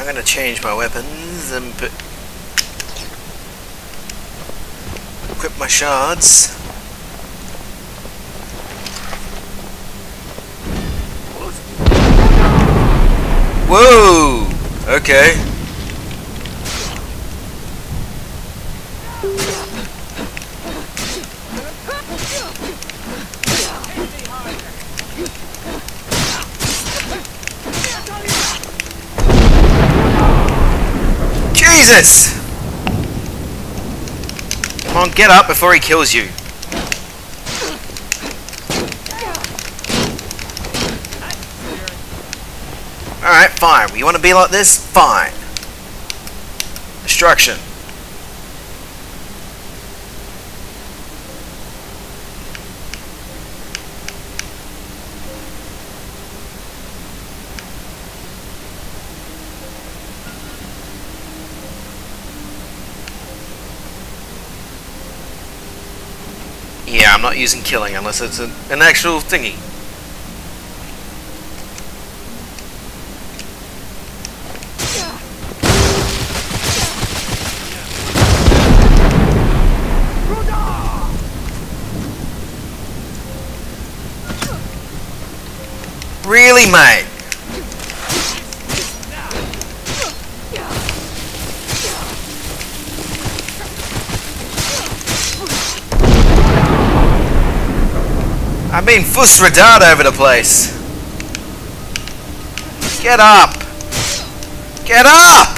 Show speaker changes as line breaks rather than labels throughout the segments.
I'm gonna change my weapons and equip my shards. Whoa! Okay. Jesus! Come on, get up before he kills you. Alright, fine. You want to be like this? Fine. Destruction. Yeah, I'm not using killing unless it's an actual thingy. Really, mate? I'm being fuss-radard over the place. Get up! Get up!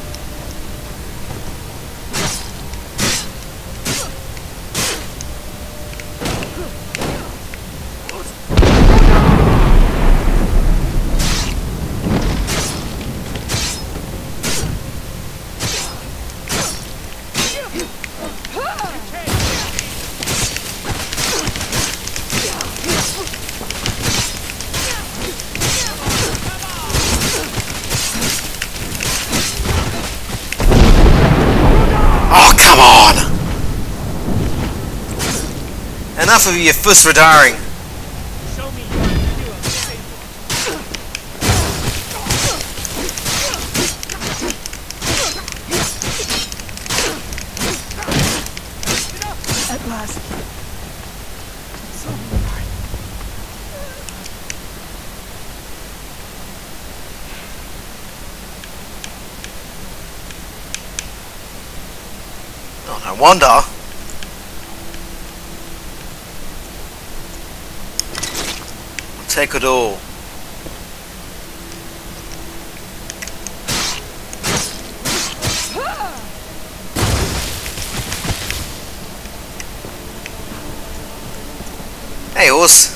Come on! Enough of your fuss-radaring.
At last.
Oh, no wonder. I'll take it all. Hey, horse.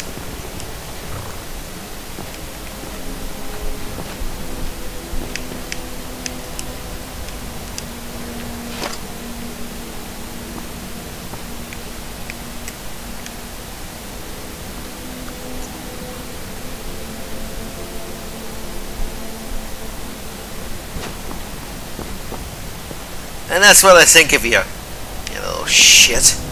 And that's what I think of you, you little shit.